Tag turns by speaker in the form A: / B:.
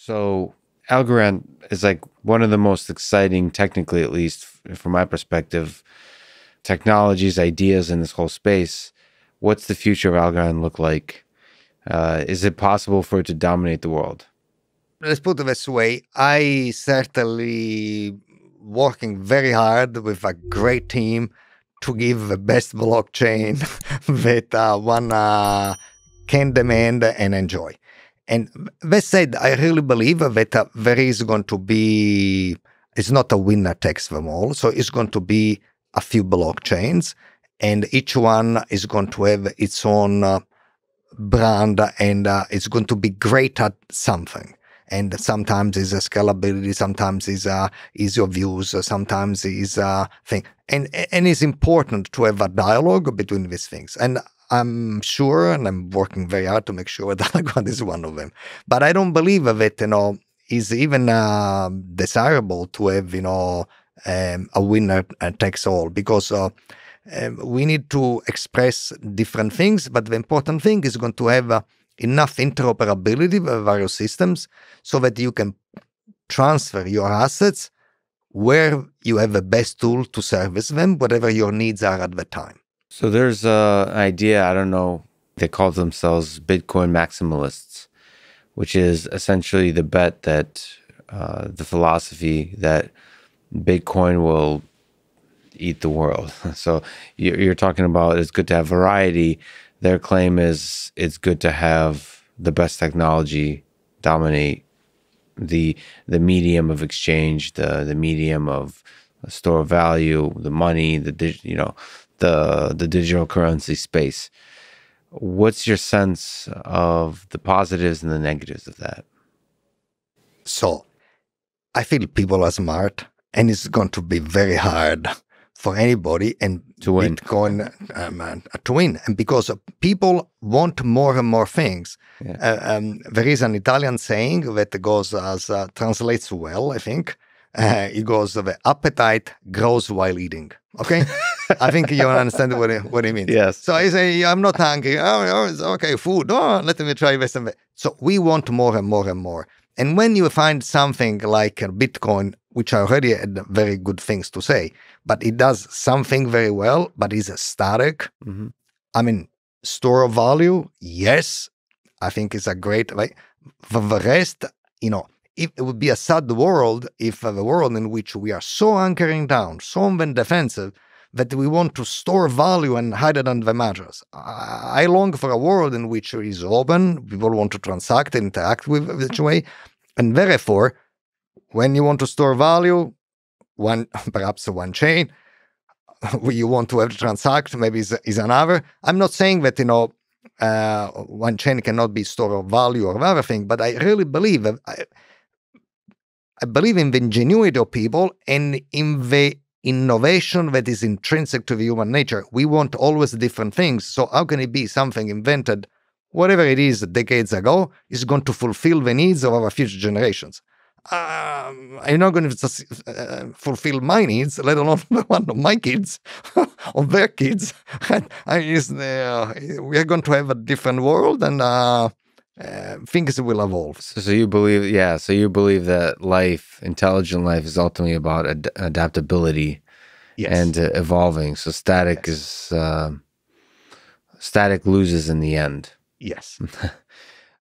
A: So Algorand is like one of the most exciting, technically at least, from my perspective, technologies, ideas in this whole space. What's the future of Algorand look like? Is it possible for it to dominate the world?
B: Let's put it this way. I certainly working very hard with a great team to give the best blockchain that one can demand and enjoy. And that said, I really believe that there is going to be, it's not a winner takes them all. So it's going to be a few blockchains, and each one is going to have its own brand, and it's going to be great at something. And sometimes it's a scalability, sometimes it's ease of use, sometimes it's a thing. And it's important to have a dialogue between these things. And I'm sure, and I'm working very hard to make sure that Algorand is one of them. But I don't believe that, is even desirable to have, a winner takes all, because we need to express different things, but the important thing is going to have enough interoperability with various systems so that you can transfer your assets where you have the best tool to service them, whatever your needs are at the time.
A: So there's an idea, I don't know, they call themselves Bitcoin maximalists, which is essentially the bet that the philosophy that Bitcoin will eat the world. So you're talking about it's good to have variety. Their claim is it's good to have the best technology dominate the medium of exchange, the medium of store of value, the money, the digital currency space. What's your sense of the positives and the negatives of that?
B: So I feel people are smart, and it's going to be very hard for anybody and
A: to win.
B: Bitcoin to win. And because people want more and more things.
A: Yeah.
B: There is an Italian saying that goes as translates well, I think. It goes, the appetite grows while eating. Okay? I think you understand what it means.
A: Yes.
B: So I say, I'm not hungry. Oh, it's okay, food. Oh, let me try this and that. So we want more and more and more. And when you find something like Bitcoin, which I already had very good things to say, but it does something very well, but is static.
A: Mm-hmm.
B: I mean, store of value, yes, I think it's a great way. For the rest, it would be a sad world if the world in which we are so anchoring down, so defensive, that we want to store value and hide it under the mattress. I long for a world in which it is open, people want to transact and interact with each way, and therefore, when you want to store value, perhaps one chain, you want to have to transact, maybe is another. I'm not saying that, one chain cannot be store of value or other thing, but I really believe that I believe in the ingenuity of people and in the innovation that is intrinsic to the human nature. We want always different things. So how can it be something invented, whatever it is, decades ago, is going to fulfill the needs of our future generations? I'm not going to fulfill my needs, let alone the one of my kids, of their kids. We are going to have a different world, and things will evolve.
A: So you believe, so you believe that life, intelligent life, is ultimately about adaptability,
B: yes,
A: and evolving. So static
B: yes.
A: is static loses in the end.
B: Yes.